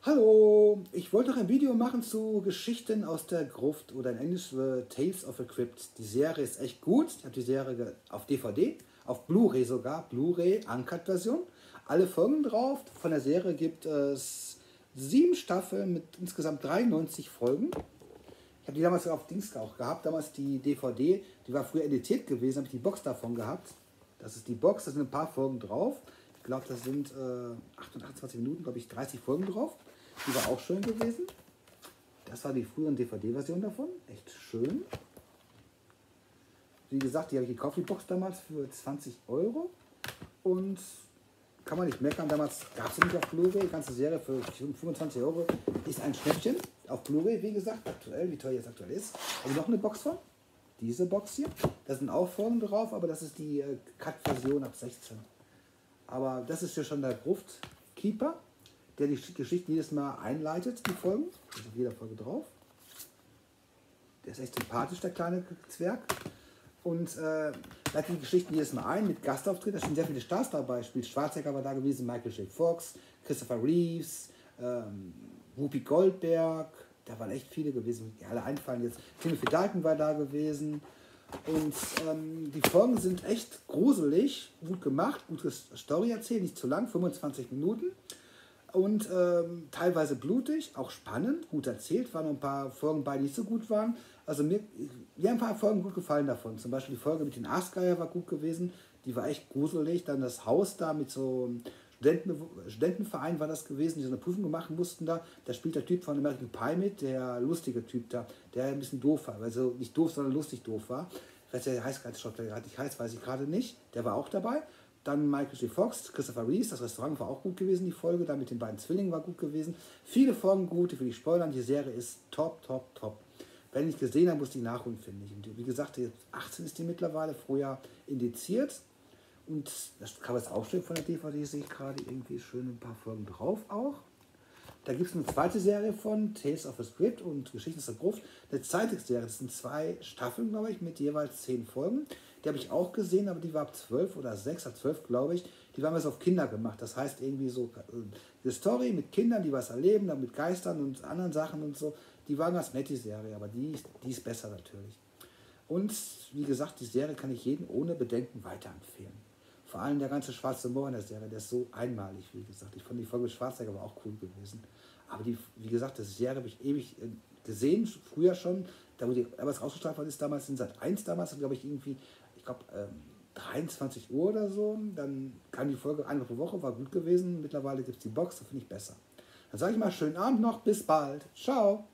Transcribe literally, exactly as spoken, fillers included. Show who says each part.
Speaker 1: Hallo, ich wollte noch ein Video machen zu Geschichten aus der Gruft oder in Englisch The Tales of the Crypt. Die Serie ist echt gut. Ich habe die Serie auf D V D, auf Blu-ray sogar, Blu-ray Uncut-Version. Alle Folgen drauf. Von der Serie gibt es sieben Staffeln mit insgesamt dreiundneunzig Folgen. Ich habe die damals auf Dings auch gehabt, damals die D V D, die war früher editiert gewesen, habe ich die Box davon gehabt. Das ist die Box, da sind ein paar Folgen drauf. Ich glaube, das sind äh, achtundzwanzig Minuten, glaube ich, dreißig Folgen drauf. Die war auch schön gewesen. Das war die frühere D V D-Version davon. Echt schön. Wie gesagt, die habe ich gekauft, die Box damals für zwanzig Euro. Und kann man nicht meckern, damals gab es nicht auf Blu-ray. Die ganze Serie für fünfundzwanzig Euro ist ein Schnäppchen. Auf Blu-ray, wie gesagt, aktuell, wie teuer jetzt aktuell ist. Also noch eine Box von. Diese Box hier. Da sind auch Folgen drauf, aber das ist die äh, Cut-Version ab sechzehn. Aber das ist ja schon der Gruftkeeper, der die Geschichten jedes Mal einleitet, die Folgen. Da ist auf jeder Folge drauf. Der ist echt sympathisch, der kleine Zwerg. Und äh, leitet die Geschichten jedes Mal ein mit Gastauftritt. Da sind sehr viele Stars dabei. Spielt Schwarzenegger war da gewesen, Michael J. Fox, Christopher Reeves, ähm, Whoopi Goldberg. Da waren echt viele gewesen, die alle einfallen jetzt. Timothy Dalton war da gewesen. Und ähm, die Folgen sind echt gruselig, gut gemacht, gute Story erzählt, nicht zu lang, fünfundzwanzig Minuten. Und ähm, teilweise blutig, auch spannend, gut erzählt. Waren noch ein paar Folgen bei, die nicht so gut waren. Also mir, mir haben ein paar Folgen gut gefallen davon. Zum Beispiel die Folge mit den Aasgeier war gut gewesen. Die war echt gruselig. Dann das Haus da mit so einem Studenten, Studentenverein war das gewesen, die so eine Prüfung machen mussten da. Da spielt der Typ von American Pie mit, der lustige Typ da, der ein bisschen doof war. Also nicht doof, sondern lustig doof war. Ich weiß, der heißt gerade nicht heißt, weiß ich gerade nicht. Der war auch dabei. Dann Michael J. Fox, Christopher Reeves, das Restaurant war auch gut gewesen, die Folge, da mit den beiden Zwillingen war gut gewesen. Viele Folgen gut, die will ich spoilern, die Serie ist top, top, top. Wenn ich gesehen habe, muss ich nachholen, finde ich. Und wie gesagt, achtzehn ist die mittlerweile, vorher indiziert. Und das Cover ist auch schön von der D V D, sehe ich gerade irgendwie schön ein paar Folgen drauf auch. Da gibt es eine zweite Serie von Tales of the Crypt und Geschichten aus der Gruft. Eine zweite Serie, das sind zwei Staffeln, glaube ich, mit jeweils zehn Folgen. Die habe ich auch gesehen, aber die war ab zwölf oder sechs, ab zwölf, glaube ich. Die waren was auf Kinder gemacht. Das heißt irgendwie so, eine Story mit Kindern, die was erleben, dann mit Geistern und anderen Sachen und so. Die waren ganz nett, die Serie, aber die, die ist besser natürlich. Und wie gesagt, die Serie kann ich jedem ohne Bedenken weiterempfehlen. Vor allem der ganze schwarze Humor in der Serie, der ist so einmalig, wie gesagt. Ich fand die Folge mit Schwarzenegger aber auch cool gewesen. Aber die, wie gesagt, die Serie habe ich ewig gesehen, früher schon. Da wo die damals ausgestrahlt worden ist, damals in Sat eins damals, glaube ich, irgendwie, ich glaube, ähm, dreiundzwanzig Uhr oder so. Dann kam die Folge eine pro Woche, war gut gewesen. Mittlerweile gibt es die Box, das finde ich besser. Dann sage ich mal, schönen Abend noch, bis bald. Ciao.